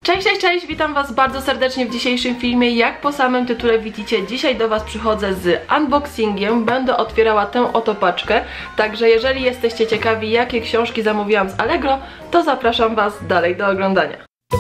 Cześć, cześć, cześć! Witam Was bardzo serdecznie w dzisiejszym filmie. Jak po samym tytule widzicie, dzisiaj do Was przychodzę z unboxingiem. Będę otwierała tę oto paczkę, także jeżeli jesteście ciekawi, jakie książki zamówiłam z Allegro, to zapraszam Was dalej do oglądania.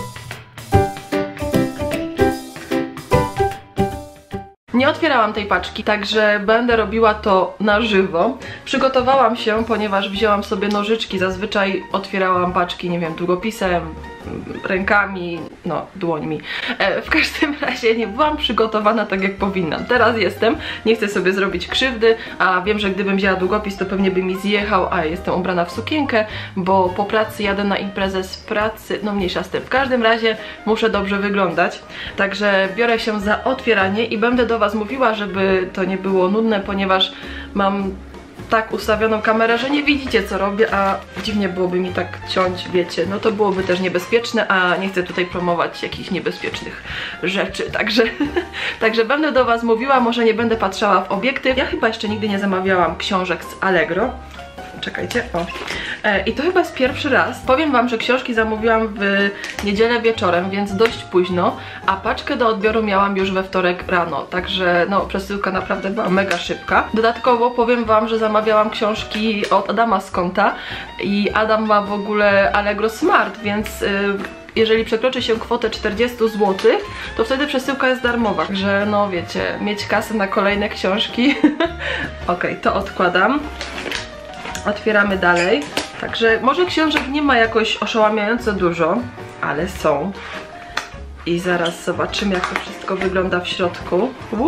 Nie otwierałam tej paczki, także będę robiła to na żywo. Przygotowałam się, ponieważ wzięłam sobie nożyczki. Zazwyczaj otwierałam paczki, nie wiem, długopisem, rękami, no, dłońmi. W każdym razie nie byłam przygotowana tak, jak powinnam. Teraz jestem, nie chcę sobie zrobić krzywdy, a wiem, że gdybym wzięła długopis, to pewnie by mi zjechał, a jestem ubrana w sukienkę, bo po pracy jadę na imprezę z pracy, no mniejsza z tym. W każdym razie muszę dobrze wyglądać, także biorę się za otwieranie i będę do Was mówiła, żeby to nie było nudne, ponieważ mam tak ustawioną kamerę, że nie widzicie, co robię, a dziwnie byłoby mi tak ciąć, wiecie, no to byłoby też niebezpieczne, a nie chcę tutaj promować jakichś niebezpiecznych rzeczy, także będę do Was mówiła, może nie będę patrzała w obiektyw. Ja chyba jeszcze nigdy nie zamawiałam książek z Allegro. Czekajcie, o. I to chyba jest pierwszy raz. Powiem Wam, że książki zamówiłam w niedzielę wieczorem, więc dość późno, a paczkę do odbioru miałam już we wtorek rano, także no przesyłka naprawdę była mega szybka. Dodatkowo powiem Wam, że zamawiałam książki od Adama z konta i Adam ma w ogóle Allegro Smart, więc jeżeli przekroczy się kwotę 40 zł, to wtedy przesyłka jest darmowa. Także no wiecie, mieć kasę na kolejne książki. Okej, to odkładam. Otwieramy dalej. Także może książek nie ma jakoś oszałamiająco dużo, ale są. I zaraz zobaczymy, jak to wszystko wygląda w środku.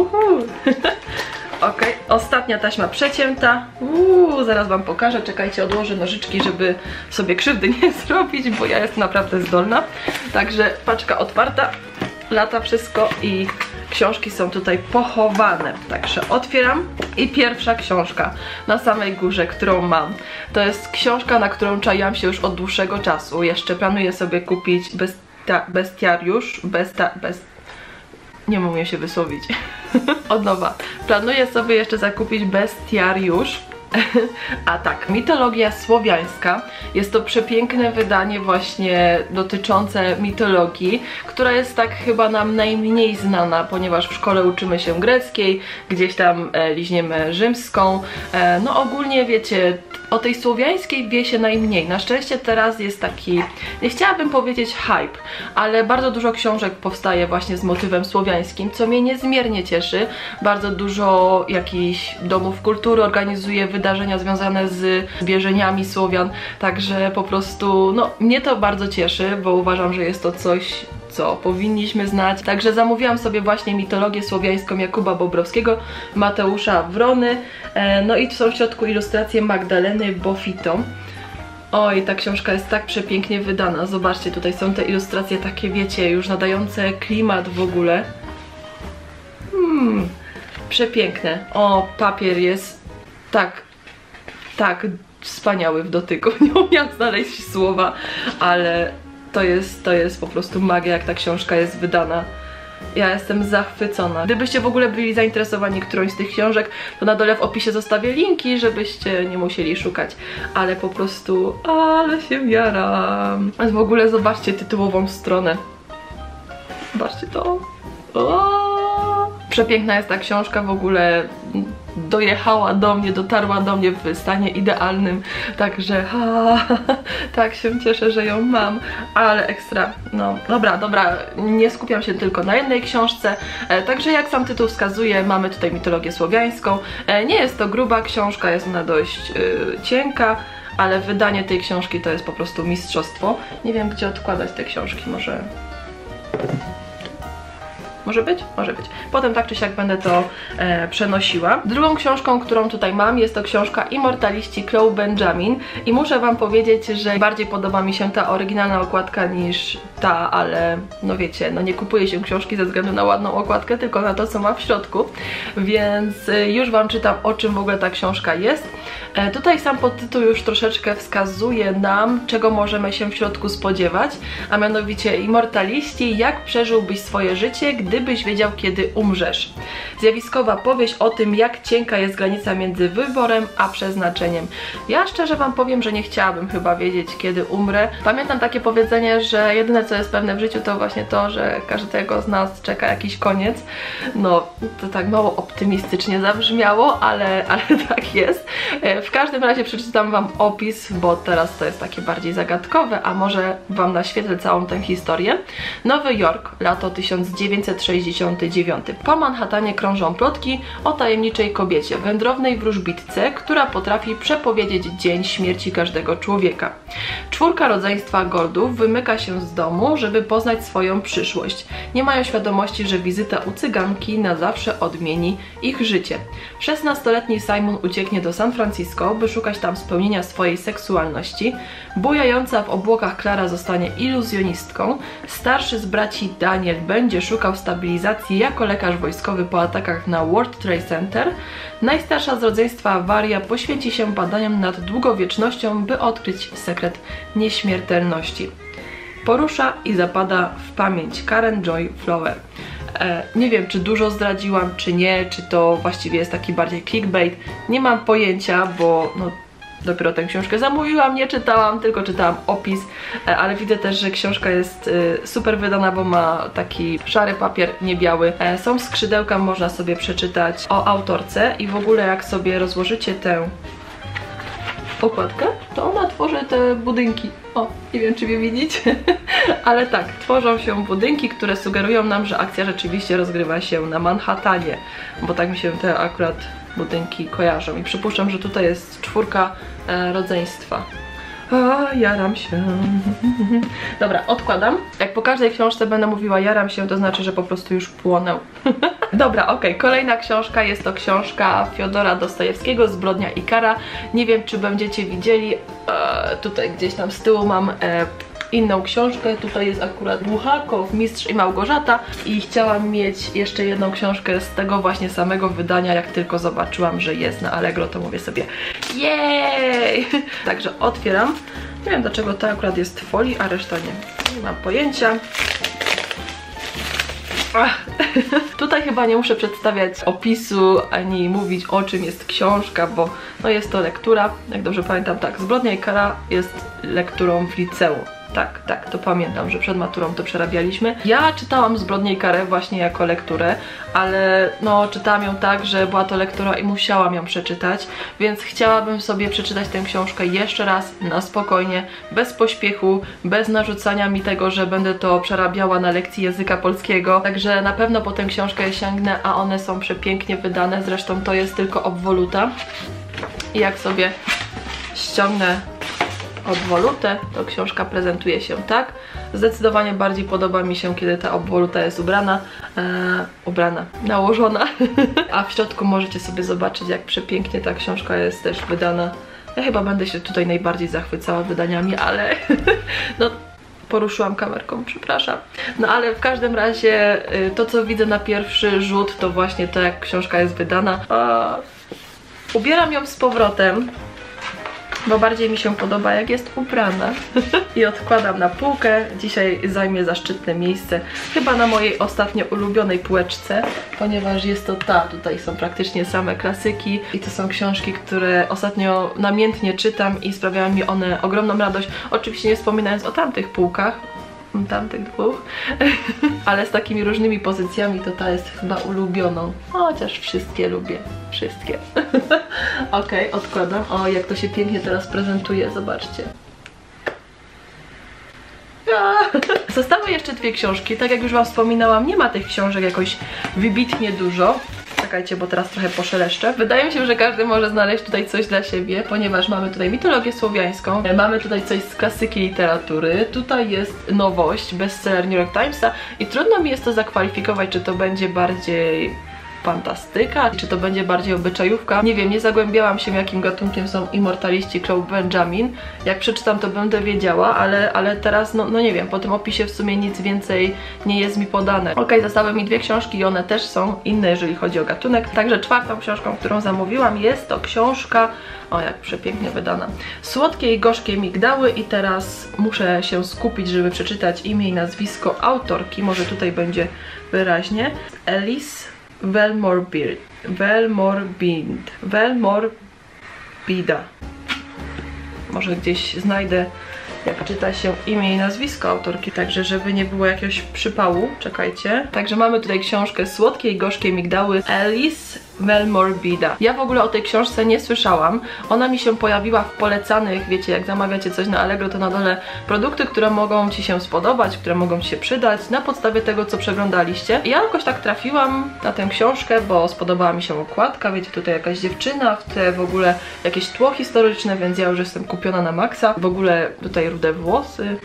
Okej, ostatnia taśma przecięta. Zaraz Wam pokażę. Czekajcie, odłożę nożyczki, żeby sobie krzywdy nie zrobić, bo ja jestem naprawdę zdolna. Także paczka otwarta, lata wszystko i książki są tutaj pochowane. Także otwieram i pierwsza książka na samej górze, którą mam, to jest książka, na którą czaiłam się już od dłuższego czasu. Jeszcze planuję sobie kupić nie umiem się wysłowić. Od nowa. Planuję sobie jeszcze zakupić Bestiariusz. A tak, mitologia słowiańska. Jest to przepiękne wydanie właśnie dotyczące mitologii, która jest tak chyba nam najmniej znana, ponieważ w szkole uczymy się greckiej, gdzieś tam liźniemy rzymską. No ogólnie wiecie, o tej słowiańskiej wie się najmniej. Na szczęście teraz jest taki, nie chciałabym powiedzieć hype, ale bardzo dużo książek powstaje właśnie z motywem słowiańskim, co mnie niezmiernie cieszy. Bardzo dużo jakichś domów kultury organizuje wydarzenia związane z wierzeniami Słowian, także po prostu, no, mnie to bardzo cieszy, bo uważam, że jest to coś, co powinniśmy znać. Także zamówiłam sobie właśnie mitologię słowiańską Jakuba Bobrowskiego, Mateusza Wrony, no i tu są w środku ilustracje Magdaleny Bofito. Oj, ta książka jest tak przepięknie wydana, zobaczcie, tutaj są te ilustracje takie, wiecie, już nadające klimat w ogóle. Przepiękne. O, papier jest tak wspaniały w dotyku, nie umiałam znaleźć słowa, ale to jest po prostu magia, jak ta książka jest wydana. Ja jestem zachwycona. Gdybyście w ogóle byli zainteresowani którąś z tych książek, to na dole w opisie zostawię linki, żebyście nie musieli szukać. Ale po prostu, ale się jaram. W ogóle zobaczcie tytułową stronę. Zobaczcie to. Przepiękna jest ta książka, w ogóle dojechała do mnie, dotarła do mnie w stanie idealnym, także tak się cieszę, że ją mam, ale ekstra. No dobra, nie skupiam się tylko na jednej książce, także jak sam tytuł wskazuje, mamy tutaj mitologię słowiańską. Nie jest to gruba książka, jest ona dość cienka, ale wydanie tej książki to jest po prostu mistrzostwo. Nie wiem, gdzie odkładać te książki, może... Może być? Może być. Potem tak czy siak będę to przenosiła. Drugą książką, którą tutaj mam, jest to książka Immortaliści Chloe Benjamin i muszę Wam powiedzieć, że bardziej podoba mi się ta oryginalna okładka niż ta, ale no wiecie, no nie kupuję się książki ze względu na ładną okładkę, tylko na to, co ma w środku, więc już Wam czytam, o czym w ogóle ta książka jest. Tutaj sam podtytuł już troszeczkę wskazuje nam, czego możemy się w środku spodziewać, a mianowicie Immortaliści, jak przeżyłbyś swoje życie, gdybyś wiedział, kiedy umrzesz. Zjawiskowa powieść o tym, jak cienka jest granica między wyborem a przeznaczeniem. Ja szczerze Wam powiem, że nie chciałabym chyba wiedzieć, kiedy umrę. Pamiętam takie powiedzenie, że jedyne co co jest pewne w życiu, to właśnie to, że każdego z nas czeka jakiś koniec. No, to tak mało optymistycznie zabrzmiało, ale tak jest. W każdym razie przeczytam wam opis, bo teraz to jest takie bardziej zagadkowe, a może wam naświetlę całą tę historię. Nowy Jork, lato 1969. Po Manhattanie krążą plotki o tajemniczej kobiecie, wędrownej wróżbitce, która potrafi przepowiedzieć dzień śmierci każdego człowieka. 4 rodzeństwa Goldów wymyka się z domu, żeby poznać swoją przyszłość. Nie mają świadomości, że wizyta u cyganki na zawsze odmieni ich życie. 16-letni Simon ucieknie do San Francisco, by szukać tam spełnienia swojej seksualności. Bujająca w obłokach Klara zostanie iluzjonistką. Starszy z braci Daniel będzie szukał stabilizacji jako lekarz wojskowy po atakach na World Trade Center. Najstarsza z rodzeństwa Waria poświęci się badaniom nad długowiecznością, by odkryć sekret nieśmiertelności. Porusza i zapada w pamięć Karen Joy Flower. Nie wiem, czy dużo zdradziłam, czy nie, czy to właściwie jest taki bardziej clickbait. Nie mam pojęcia, bo no, dopiero tę książkę zamówiłam, nie czytałam, tylko czytałam opis, ale widzę też, że książka jest super wydana, bo ma taki szary papier, nie biały. Są skrzydełka, można sobie przeczytać o autorce i w ogóle jak sobie rozłożycie tę okładkę, to ona tworzy te budynki. O, nie wiem, czy mnie widzicie, ale tak, tworzą się budynki, które sugerują nam, że akcja rzeczywiście rozgrywa się na Manhattanie, bo tak mi się te akurat budynki kojarzą i przypuszczam, że tutaj jest 4 rodzeństwa. A, jaram się. Dobra, odkładam. Jak po każdej książce będę mówiła jaram się, to znaczy, że po prostu już płonę. Dobra, okej. Kolejna książka jest to książka Fiodora Dostojewskiego, Zbrodnia i kara. Nie wiem, czy będziecie widzieli. Tutaj gdzieś tam z tyłu mam inną książkę. Tutaj jest akurat Buchakow, Mistrz i Małgorzata i chciałam mieć jeszcze jedną książkę z tego właśnie samego wydania. Jak tylko zobaczyłam, że jest na Allegro, to mówię sobie jej! Także otwieram. Nie wiem, dlaczego ta akurat jest w folii, a reszta nie. Nie mam pojęcia. Tutaj chyba nie muszę przedstawiać opisu ani mówić, o czym jest książka, bo no jest to lektura, jak dobrze pamiętam, tak, Zbrodnia i kara jest lekturą w liceum. Tak, to pamiętam, że przed maturą to przerabialiśmy. Ja czytałam Zbrodnię i karę właśnie jako lekturę, ale no czytałam ją tak, że była to lektura i musiałam ją przeczytać, więc chciałabym sobie przeczytać tę książkę jeszcze raz, na spokojnie, bez pośpiechu, bez narzucania mi tego, że będę to przerabiała na lekcji języka polskiego. Także na pewno po tę książkę sięgnę, a one są przepięknie wydane, zresztą to jest tylko obwoluta. I jak sobie ściągnę obwolutę, to książka prezentuje się tak. Zdecydowanie bardziej podoba mi się, kiedy ta obwoluta jest nałożona. A w środku możecie sobie zobaczyć, jak przepięknie ta książka jest też wydana. Ja chyba będę się tutaj najbardziej zachwycała wydaniami, ale no poruszyłam kamerką, przepraszam. No ale w każdym razie to, co widzę na pierwszy rzut, to właśnie to, jak książka jest wydana. Ubieram ją z powrotem, bo bardziej mi się podoba, jak jest ubrana. I odkładam na półkę. Dzisiaj zajmie zaszczytne miejsce chyba na mojej ostatnio ulubionej półeczce, ponieważ jest to ta. Tutaj są praktycznie same klasyki i to są książki, które ostatnio namiętnie czytam i sprawiają mi one ogromną radość. Oczywiście nie wspominając o tamtych półkach, tamtych dwóch, ale z takimi różnymi pozycjami, to ta jest chyba ulubioną. Chociaż wszystkie lubię. Wszystkie. Okej, odkładam. O, jak to się pięknie teraz prezentuje, zobaczcie. Zostały jeszcze 2 książki. Tak jak już wam wspominałam, nie ma tych książek jakoś wybitnie dużo. Czekajcie, bo teraz trochę poszeleszczę. Wydaje mi się, że każdy może znaleźć tutaj coś dla siebie, ponieważ mamy tutaj mitologię słowiańską, mamy tutaj coś z klasyki literatury, tutaj jest nowość, bestseller New York Timesa i trudno mi jest to zakwalifikować, czy to będzie bardziej fantastyka, czy to będzie bardziej obyczajówka. Nie wiem, nie zagłębiałam się, jakim gatunkiem są Immortaliści Claude Benjamin. Jak przeczytam, to będę wiedziała, ale teraz, no nie wiem, po tym opisie w sumie nic więcej nie jest mi podane. Okej, zostały mi 2 książki i one też są inne, jeżeli chodzi o gatunek. Także 4. książką, którą zamówiłam, jest to książka, o jak przepięknie wydana, Słodkie i gorzkie migdały i teraz muszę się skupić, żeby przeczytać imię i nazwisko autorki. Może tutaj będzie wyraźnie. Alice Velmorbida. Może gdzieś znajdę jak czyta się imię i nazwisko autorki, także żeby nie było jakiegoś przypału, czekajcie. Także mamy tutaj książkę Słodkie i gorzkie migdały Alice Melmorbida. Ja w ogóle o tej książce nie słyszałam. Ona mi się pojawiła w polecanych, wiecie, jak zamawiacie coś na Allegro, to na dole produkty, które mogą Ci się spodobać, które mogą Ci się przydać na podstawie tego, co przeglądaliście. I ja jakoś tak trafiłam na tę książkę, bo spodobała mi się okładka, wiecie, tutaj jakaś dziewczyna, w te w ogóle jakieś tło historyczne, więc ja już jestem kupiona na maksa. W ogóle tutaj rude włosy.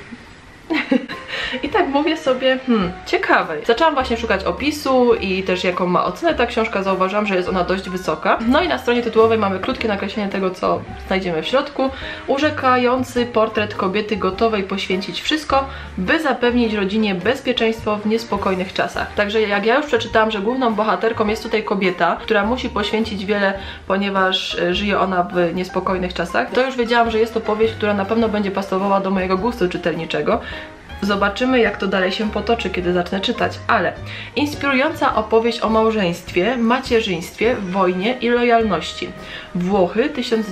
I tak mówię sobie, ciekawe. Zaczęłam właśnie szukać opisu i też jaką ma ocenę ta książka, zauważyłam, że jest ona dość wysoka. No i na stronie tytułowej mamy krótkie nakreślenie tego, co znajdziemy w środku. Urzekający portret kobiety gotowej poświęcić wszystko, by zapewnić rodzinie bezpieczeństwo w niespokojnych czasach. Także jak ja już przeczytałam, że główną bohaterką jest tutaj kobieta, która musi poświęcić wiele, ponieważ żyje ona w niespokojnych czasach, to już wiedziałam, że jest to powieść, która na pewno będzie pasowała do mojego gustu czytelniczego. Zobaczymy, jak to dalej się potoczy, kiedy zacznę czytać, ale inspirująca opowieść o małżeństwie, macierzyństwie, wojnie i lojalności. Włochy,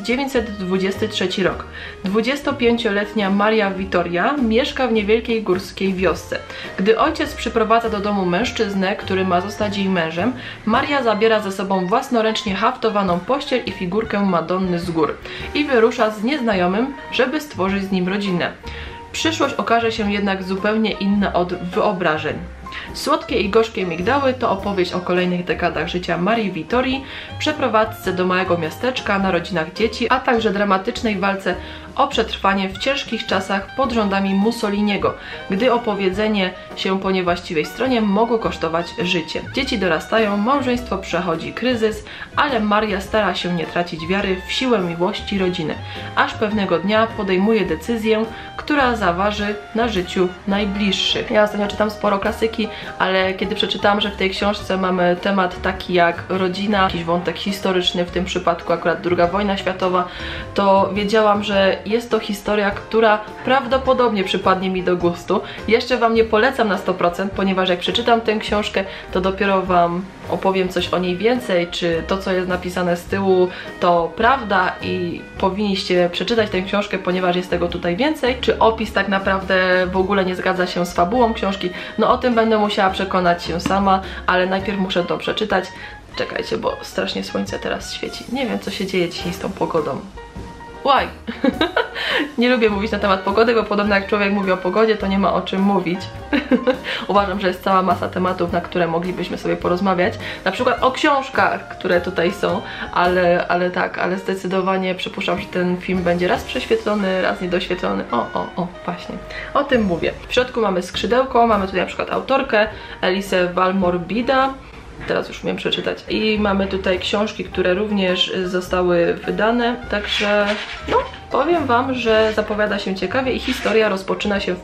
1923 rok. 25-letnia Maria Vittoria mieszka w niewielkiej górskiej wiosce. Gdy ojciec przyprowadza do domu mężczyznę, który ma zostać jej mężem, Maria zabiera ze sobą własnoręcznie haftowaną pościel i figurkę Madonny z gór i wyrusza z nieznajomym, żeby stworzyć z nim rodzinę. Przyszłość okaże się jednak zupełnie inna od wyobrażeń. Słodkie i gorzkie migdały to opowieść o kolejnych dekadach życia Marii Vittorii, przeprowadzce do małego miasteczka, narodzinach dzieci, a także dramatycznej walce o przetrwanie w ciężkich czasach pod rządami Mussoliniego, gdy opowiedzenie się po niewłaściwej stronie mogło kosztować życie. Dzieci dorastają, małżeństwo przechodzi kryzys, ale Maria stara się nie tracić wiary w siłę miłości rodziny, aż pewnego dnia podejmuje decyzję, która zaważy na życiu najbliższych. Ja ostatnio czytam sporo klasyki, ale kiedy przeczytałam, że w tej książce mamy temat taki jak rodzina, jakiś wątek historyczny, w tym przypadku akurat II wojna światowa, to wiedziałam, że jest to historia, która prawdopodobnie przypadnie mi do gustu. Jeszcze Wam nie polecam na 100%, ponieważ jak przeczytam tę książkę, to dopiero Wam opowiem coś o niej więcej, czy to, co jest napisane z tyłu, to prawda i powinniście przeczytać tę książkę, ponieważ jest tego tutaj więcej, czy opis tak naprawdę w ogóle nie zgadza się z fabułą książki. No o tym będę musiała przekonać się sama, ale najpierw muszę to przeczytać. Czekajcie, bo strasznie słońce teraz świeci. Nie wiem, co się dzieje dzisiaj z tą pogodą. Why? Nie lubię mówić na temat pogody, bo podobno jak człowiek mówi o pogodzie, to nie ma o czym mówić. Uważam, że jest cała masa tematów, na które moglibyśmy sobie porozmawiać. Na przykład o książkach, które tutaj są, ale zdecydowanie przypuszczam, że ten film będzie raz prześwietlony, raz niedoświetlony. O, właśnie. O tym mówię. W środku mamy skrzydełko, mamy tutaj na przykład autorkę Alice Melmorbida. Teraz już umiem przeczytać. I mamy tutaj książki, które również zostały wydane, także no, powiem Wam, że zapowiada się ciekawie i historia rozpoczyna się w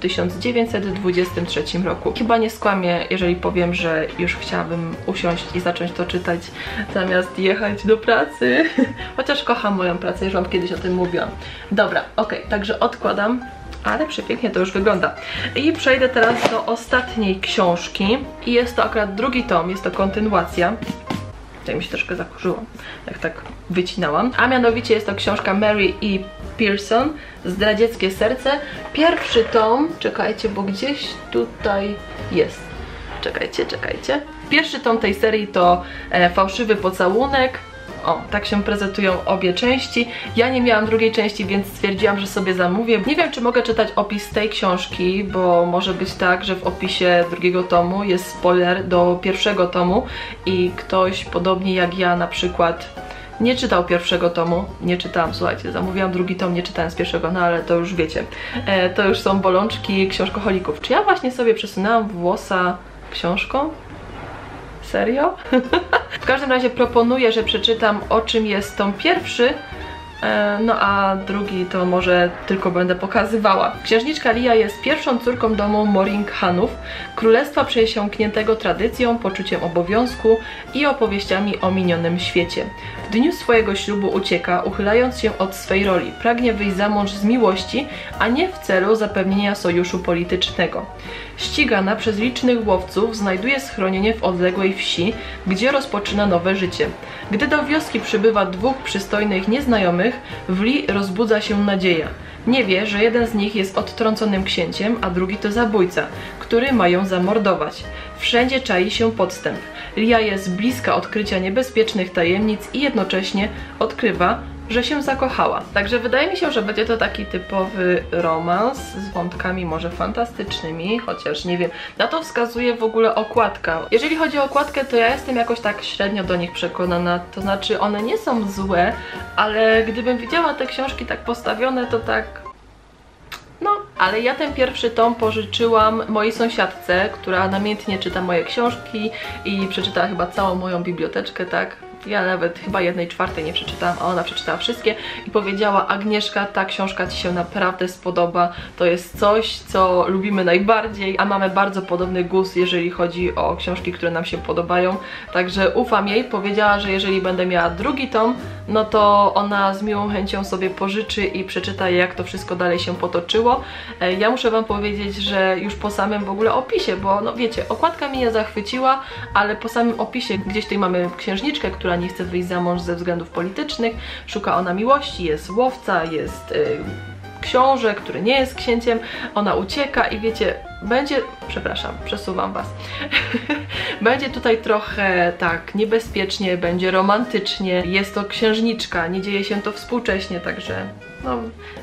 1923 roku. Chyba nie skłamię, jeżeli powiem, że już chciałabym usiąść i zacząć to czytać, zamiast jechać do pracy. Chociaż kocham moją pracę, już Wam kiedyś o tym mówiłam. Dobra, okej, także odkładam. Ale przepięknie to już wygląda. I przejdę teraz do ostatniej książki. I jest to akurat drugi tom, jest to kontynuacja. Tutaj mi się troszkę zakurzyło, jak tak wycinałam. A mianowicie jest to książka Mary E. Pearson, Zdradzieckie serce. Pierwszy tom, czekajcie, bo gdzieś tutaj jest. Czekajcie. Pierwszy tom tej serii to Fałszywy pocałunek. O, tak się prezentują obie części. Ja nie miałam drugiej części, więc stwierdziłam, że sobie zamówię. Nie wiem, czy mogę czytać opis tej książki, bo może być tak, że w opisie drugiego tomu jest spoiler do pierwszego tomu i ktoś, podobnie jak ja na przykład, nie czytał pierwszego tomu. Nie czytałam, słuchajcie, zamówiłam drugi tom, nie czytałem z pierwszego, no ale to już wiecie. To już są bolączki książkoholików. Czy ja właśnie sobie przesunęłam włosa książką? Serio? W każdym razie proponuję, że przeczytam, o czym jest tom pierwszy, no a drugi to może tylko będę pokazywała. Księżniczka Lia jest pierwszą córką domu Moringhanów, królestwa przesiąkniętego tradycją, poczuciem obowiązku i opowieściami o minionym świecie. W dniu swojego ślubu ucieka, uchylając się od swej roli. Pragnie wyjść za mąż z miłości, a nie w celu zapewnienia sojuszu politycznego. Ścigana przez licznych łowców, znajduje schronienie w odległej wsi, gdzie rozpoczyna nowe życie. Gdy do wioski przybywa dwóch przystojnych nieznajomych, w Lee rozbudza się nadzieja. Nie wie, że jeden z nich jest odtrąconym księciem, a drugi to zabójca, który ma ją zamordować. Wszędzie czai się podstęp. Lia jest bliska odkrycia niebezpiecznych tajemnic i jednocześnie odkrywa, że się zakochała. Także wydaje mi się, że będzie to taki typowy romans z wątkami może fantastycznymi, chociaż nie wiem. Na to wskazuje w ogóle okładka. Jeżeli chodzi o okładkę, to ja jestem jakoś tak średnio do nich przekonana. To znaczy one nie są złe, ale gdybym widziała te książki tak postawione, to tak... No, ale ja ten pierwszy tom pożyczyłam mojej sąsiadce, która namiętnie czyta moje książki i przeczytała chyba całą moją biblioteczkę, tak? Ja nawet chyba 1/4 nie przeczytałam, a ona przeczytała wszystkie i powiedziała: Agnieszka, ta książka Ci się naprawdę spodoba, to jest coś, co lubimy najbardziej, a mamy bardzo podobny gust, jeżeli chodzi o książki, które nam się podobają, także ufam jej. Powiedziała, że jeżeli będę miała drugi tom, no to ona z miłą chęcią sobie pożyczy i przeczyta, jak to wszystko dalej się potoczyło. Ja muszę Wam powiedzieć, że już po samym w ogóle opisie, bo no wiecie, okładka mnie zachwyciła, ale po samym opisie, gdzieś tutaj mamy księżniczkę, która nie chce wyjść za mąż ze względów politycznych, szuka ona miłości, jest łowca, jest książę, który nie jest księciem, ona ucieka i wiecie, będzie, przepraszam, przesuwam Was, będzie tutaj trochę tak niebezpiecznie, będzie romantycznie, jest to księżniczka, nie dzieje się to współcześnie, także no...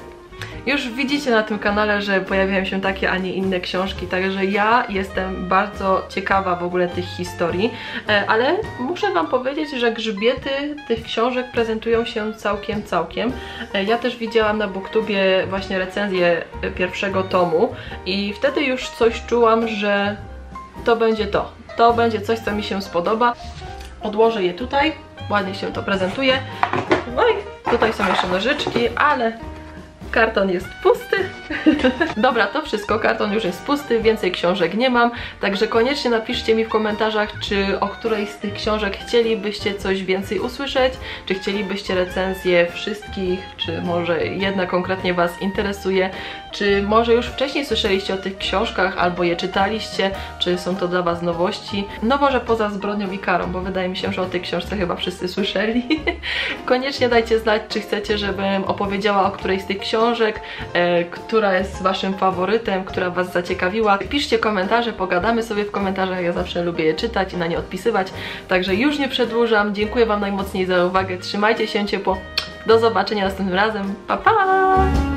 Już widzicie na tym kanale, że pojawiają się takie, a nie inne książki, także ja jestem bardzo ciekawa w ogóle tych historii, ale muszę Wam powiedzieć, że grzbiety tych książek prezentują się całkiem. Ja też widziałam na Booktubie właśnie recenzję pierwszego tomu i wtedy już coś czułam, że to będzie to. To będzie coś, co mi się spodoba. Odłożę je tutaj, ładnie się to prezentuje. No i tutaj są jeszcze nożyczki, ale... karton jest pusty. Dobra, to wszystko, karton już jest pusty, więcej książek nie mam, także koniecznie napiszcie mi w komentarzach, czy o której z tych książek chcielibyście coś więcej usłyszeć, czy chcielibyście recenzję wszystkich, czy może jedna konkretnie Was interesuje, czy może już wcześniej słyszeliście o tych książkach, albo je czytaliście, czy są to dla Was nowości. No może poza Zbrodnią i karą, bo wydaje mi się, że o tej książce chyba wszyscy słyszeli. Koniecznie dajcie znać, czy chcecie, żebym opowiedziała o którejś z tych książek, która jest Waszym faworytem, która Was zaciekawiła. Piszcie komentarze, pogadamy sobie w komentarzach, ja zawsze lubię je czytać i na nie odpisywać, także już nie przedłużam, dziękuję Wam najmocniej za uwagę, trzymajcie się ciepło, do zobaczenia następnym razem, pa pa!